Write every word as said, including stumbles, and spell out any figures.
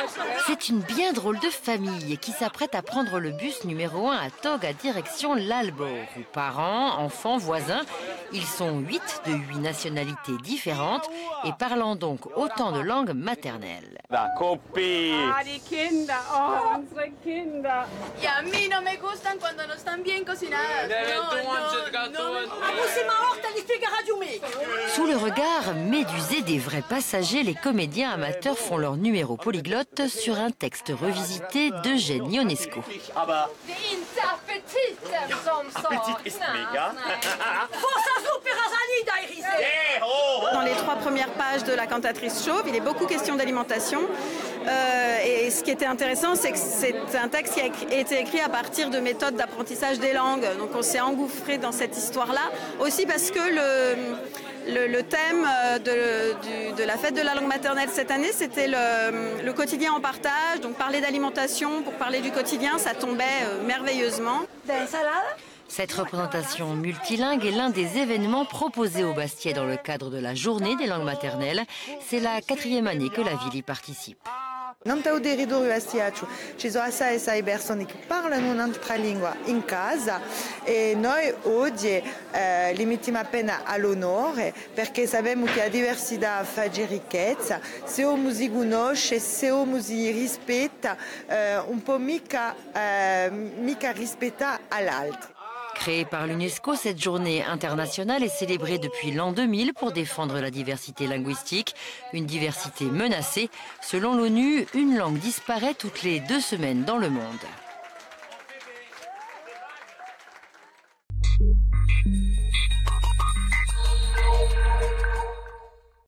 C'est une bien drôle de famille qui s'apprête à prendre le bus numéro un à Toga direction l'Alborg, où parents, enfants, voisins, ils sont huit de huit nationalités différentes et parlant donc autant de langues maternelles. Da Coppi! Ah, die Kinder, oh, unsere Kinder. Y a mí no me gustan cuando no están bien cocinadas. No, no, no. Sous le regard médusé des vrais passagers, les comédiens amateurs font leur numéro polyglotte sur un texte revisité d'Eugène Ionesco. Dans les trois premières pages de La cantatrice chauve, il est beaucoup question d'alimentation. Euh, et ce qui était intéressant, c'est que c'est un texte qui a été écrit à partir de méthodes d'apprentissage des langues. Donc on s'est engouffré dans cette histoire-là, aussi parce que le... Le, le thème de, du, de la fête de la langue maternelle cette année, c'était le, le quotidien en partage. Donc parler d'alimentation pour parler du quotidien, ça tombait euh, merveilleusement. Cette représentation multilingue est l'un des événements proposés au Bastiais dans le cadre de la journée des langues maternelles. C'est la quatrième année que la ville y participe. Non territorio bastiaccio ci sono assai assai persone che parlano un'altra lingua in casa e noi oggi eh, li mettiamo appena all'onore perché sappiamo che la diversità fa ricchezza. Se uno si conosce, se uno si rispetta, eh, un po' mica, eh, mica rispetta all'altro. Créée par l'UNESCO, cette journée internationale est célébrée depuis l'an deux mille pour défendre la diversité linguistique, une diversité menacée. Selon l'ONU, une langue disparaît toutes les deux semaines dans le monde.